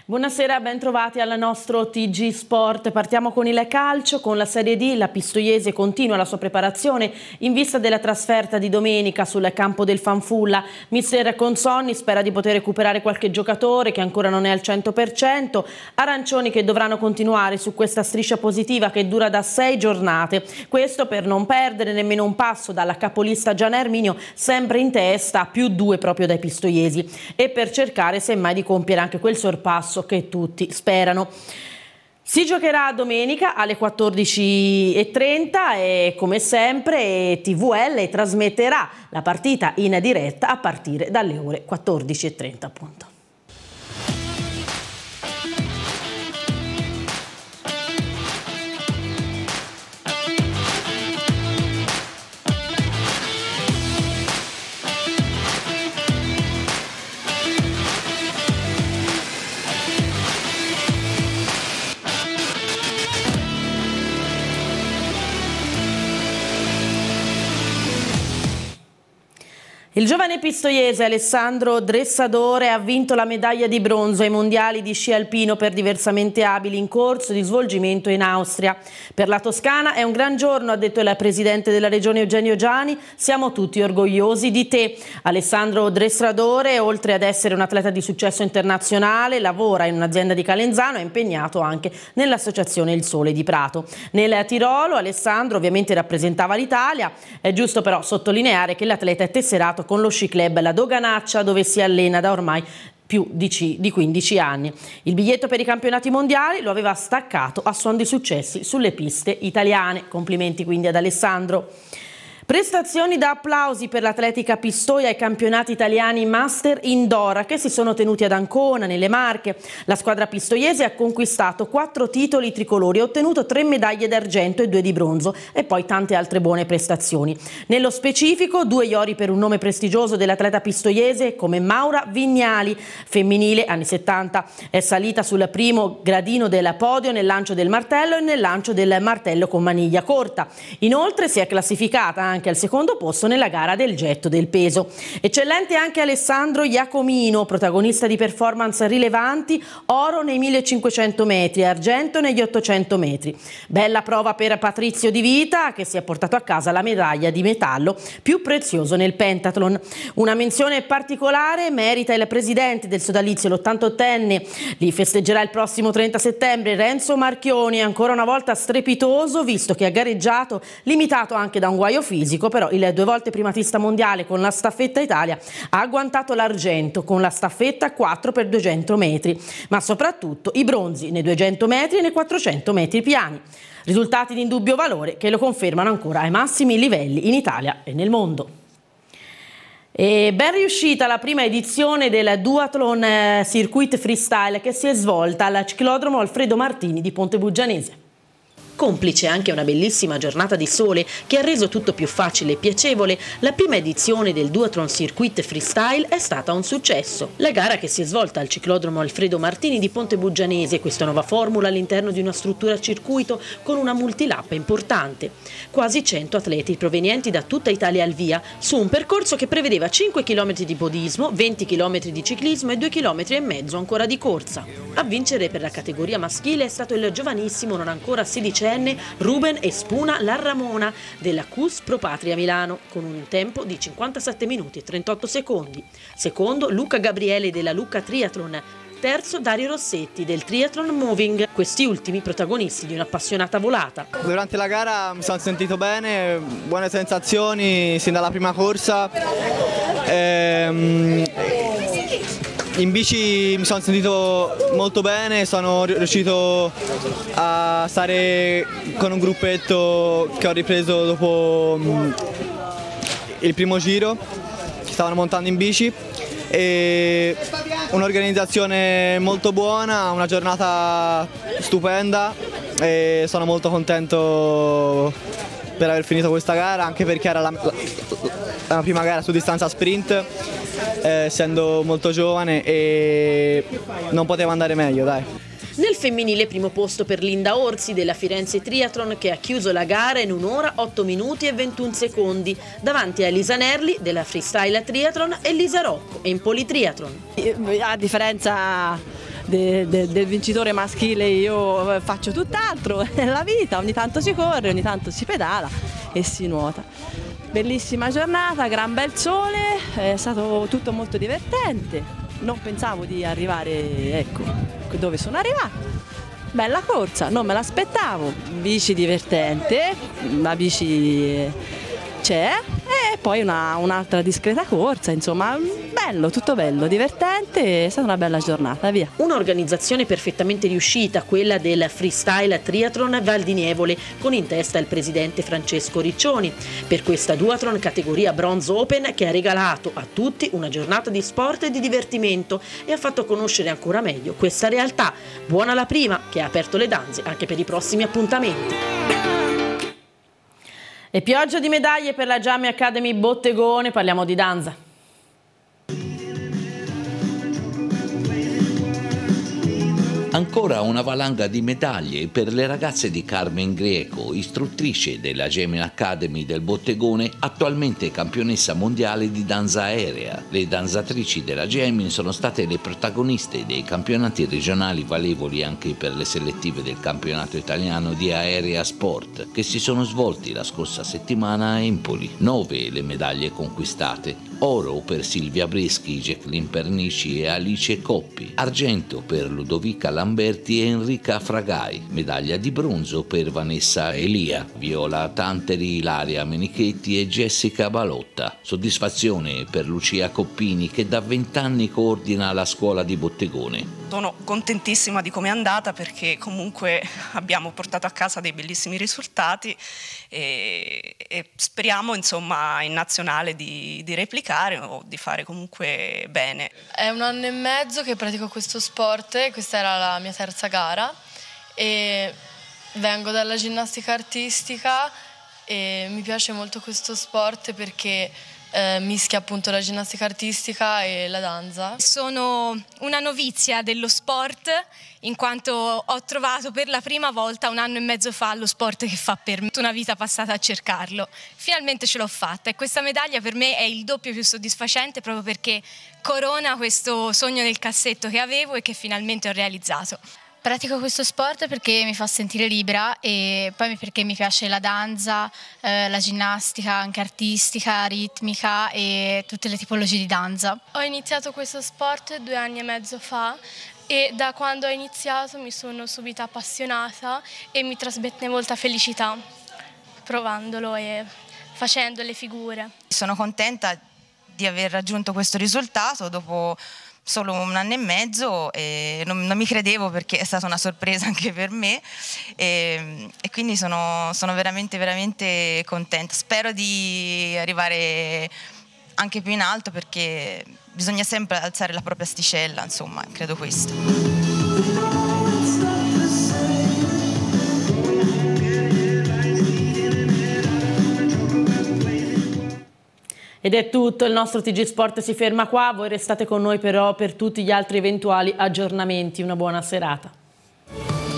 Buonasera, ben trovati al nostro TG Sport. Partiamo con il calcio, con la Serie D. La Pistoiese continua la sua preparazione in vista della trasferta di domenica sul campo del Fanfulla. Mister Consonni spera di poter recuperare qualche giocatore che ancora non è al 100%. Arancioni che dovranno continuare su questa striscia positiva che dura da 6 giornate. Questo per non perdere nemmeno un passo dalla capolista Gianna Erminio, sempre in testa, +2 proprio dai pistoiesi, e per cercare semmai di compiere anche quel sorpasso che tutti sperano. Si giocherà domenica alle 14:30 e come sempre TVL trasmetterà la partita in diretta a partire dalle ore 14:30 appunto. Il giovane pistoiese Alessandro Dressadore ha vinto la medaglia di bronzo ai mondiali di sci alpino per diversamente abili in corso di svolgimento in Austria. Per la Toscana è un gran giorno, ha detto il presidente della regione Eugenio Giani. Siamo tutti orgogliosi di te. Alessandro Dressadore, oltre ad essere un atleta di successo internazionale, lavora in un'azienda di Calenzano e è impegnato anche nell'associazione Il Sole di Prato. Nel Tirolo Alessandro ovviamente rappresentava l'Italia. È giusto però sottolineare che l'atleta è tesserato con lo sci club La Doganaccia, dove si allena da ormai più di 15 anni. Il biglietto per i campionati mondiali lo aveva staccato a suon di successi sulle piste italiane. Complimenti quindi ad Alessandro. Prestazioni da applausi per l'atletica Pistoia ai campionati italiani Master Indoor che si sono tenuti ad Ancona, nelle Marche. La squadra pistoiese ha conquistato 4 titoli tricolori, ha ottenuto 3 medaglie d'argento e 2 di bronzo e poi tante altre buone prestazioni. Nello specifico 2 iori per un nome prestigioso dell'atleta pistoiese come Maura Vignali, femminile anni 70, è salita sul primo gradino del podio nel lancio del martello e nel lancio del martello con maniglia corta. Inoltre si è classificata anche al secondo posto nella gara del getto del peso. Eccellente anche Alessandro Iacomino, protagonista di performance rilevanti, oro nei 1500 metri e argento negli 800 metri. Bella prova per Patrizio Di Vita che si è portato a casa la medaglia di metallo più prezioso nel pentathlon. Una menzione particolare merita il presidente del sodalizio, l'88enne, li festeggerà il prossimo 30 settembre, Renzo Marchioni, ancora una volta strepitoso visto che ha gareggiato limitato anche da un guaio fisico, però il 2 volte primatista mondiale con la staffetta Italia ha agguantato l'argento con la staffetta 4x200 metri, ma soprattutto i bronzi nei 200 metri e nei 400 metri piani. Risultati di indubbio valore che lo confermano ancora ai massimi livelli in Italia e nel mondo. E ben riuscita la prima edizione del Duathlon Circuit Freestyle che si è svolta al ciclodromo Alfredo Martini di Ponte Buggianese. Complice anche una bellissima giornata di sole che ha reso tutto più facile e piacevole, la prima edizione del Duathlon Circuit Freestyle è stata un successo. La gara che si è svolta al ciclodromo Alfredo Martini di Ponte Buggianese, questa nuova formula all'interno di una struttura a circuito con una multilappa importante. Quasi 100 atleti provenienti da tutta Italia al via, su un percorso che prevedeva 5 km di podismo, 20 km di ciclismo e 2,5 km ancora di corsa. A vincere per la categoria maschile è stato il giovanissimo, non ancora 16enne, Ruben Espuna Larramona della CUS Pro Patria Milano con un tempo di 57 minuti e 38 secondi. Secondo Luca Gabriele della Lucca Triathlon. Terzo Dario Rossetti del Triathlon Moving, questi ultimi protagonisti di un'appassionata volata. Durante la gara mi sono sentito bene, buone sensazioni sin dalla prima corsa. In bici mi sono sentito molto bene, sono riuscito a stare con un gruppetto che ho ripreso dopo il primo giro, che stavano montando in bici, e un'organizzazione molto buona, una giornata stupenda e sono molto contento per aver finito questa gara, anche perché era la prima gara su distanza sprint, essendo molto giovane, e non poteva andare meglio, dai. Nel femminile primo posto per Linda Orsi della Firenze Triathlon che ha chiuso la gara in 1 ora 8 minuti e 21 secondi davanti a Elisa Nerli della Freestyle Triathlon e Lisa Rocco in Politriathlon. A differenza del vincitore maschile io faccio tutt'altro, è la vita, ogni tanto si corre, ogni tanto si pedala e si nuota. Bellissima giornata, gran bel sole, è stato tutto molto divertente, non pensavo di arrivare, ecco, dove sono arrivata. Bella corsa, non me l'aspettavo, bici divertente, la bici c'è e poi un'altra discreta corsa, insomma bello, tutto bello, divertente, è stata una bella giornata, via. Un'organizzazione perfettamente riuscita, quella del Freestyle Triathlon Val di Nievole, con in testa il presidente Francesco Riccioni, per questa duathlon categoria Bronze Open che ha regalato a tutti una giornata di sport e di divertimento e ha fatto conoscere ancora meglio questa realtà. Buona la prima, che ha aperto le danze anche per i prossimi appuntamenti. E pioggia di medaglie per la Giammi Academy Bottegone, parliamo di danza. Ancora una valanga di medaglie per le ragazze di Carmen Grieco, istruttrice della Gemini Academy del Bottegone, attualmente campionessa mondiale di danza aerea. Le danzatrici della Gemini sono state le protagoniste dei campionati regionali valevoli anche per le selettive del campionato italiano di aerea sport, che si sono svolti la scorsa settimana a Empoli. 9 le medaglie conquistate: oro per Silvia Breschi, Jacqueline Pernici e Alice Coppi, argento per Ludovica Lamberti e Enrica Fragai, medaglia di bronzo per Vanessa Elia, Viola Tanteri, Ilaria Menichetti e Jessica Balotta. Soddisfazione per Lucia Coppini, che da 20 anni coordina la scuola di Bottegone. Sono contentissima di come è andata, perché comunque abbiamo portato a casa dei bellissimi risultati e speriamo, insomma, in nazionale di replicare o di fare comunque bene. È 1 anno e mezzo che pratico questo sport, questa era la mia terza gara e vengo dalla ginnastica artistica e mi piace molto questo sport perché mischia appunto la ginnastica artistica e la danza. Sono una novizia dello sport, in quanto ho trovato per la prima volta 1 anno e mezzo fa lo sport che fa per me, una vita passata a cercarlo. Finalmente ce l'ho fatta e questa medaglia per me è il doppio più soddisfacente, proprio perché corona questo sogno nel cassetto che avevo e che finalmente ho realizzato. Pratico questo sport perché mi fa sentire libera e poi perché mi piace la danza, la ginnastica anche artistica, ritmica e tutte le tipologie di danza. Ho iniziato questo sport 2 anni e mezzo fa e da quando ho iniziato mi sono subito appassionata e mi trasmette molta felicità provandolo e facendo le figure. Sono contenta di aver raggiunto questo risultato dopo solo 1 anno e mezzo e non mi credevo, perché è stata una sorpresa anche per me e quindi sono veramente veramente contenta. Spero di arrivare anche più in alto, perché bisogna sempre alzare la propria asticella, insomma, credo questo. Ed è tutto, il nostro TG Sport si ferma qua, voi restate con noi però per tutti gli altri eventuali aggiornamenti. Una buona serata.